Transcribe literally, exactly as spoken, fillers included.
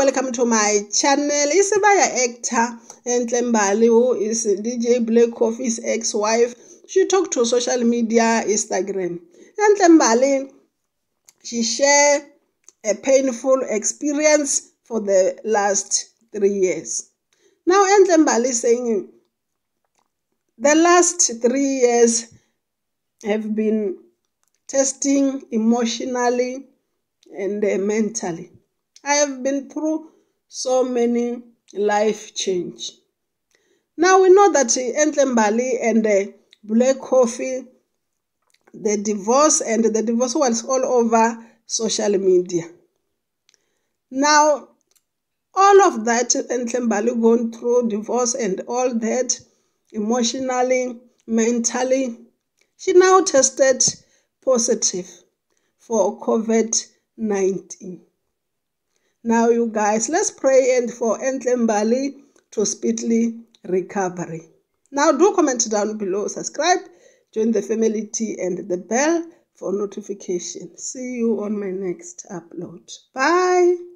welcome to my channel. Isibaya actor Enhle Mbali, who is D J Black Coffee's ex-wife. She talked to social media, Instagram. Enhle Mbali, she shared a painful experience for the last three years. Now Enhle Mbali is saying the last three years have been testing emotionally and uh, mentally. I have been through so many life change. Now we know that Enhle Mbali and uh, Black Coffee, the divorce and the divorce was all over social media. Now, all of that, Enhle Mbali going through divorce and all that, emotionally, mentally, she now tested positive for COVID nineteen. Now, you guys, let's pray and for Enhle Mbali to speedily recovery. Now, do comment down below, subscribe, join the family tea and the bell for notification. See you on my next upload. Bye.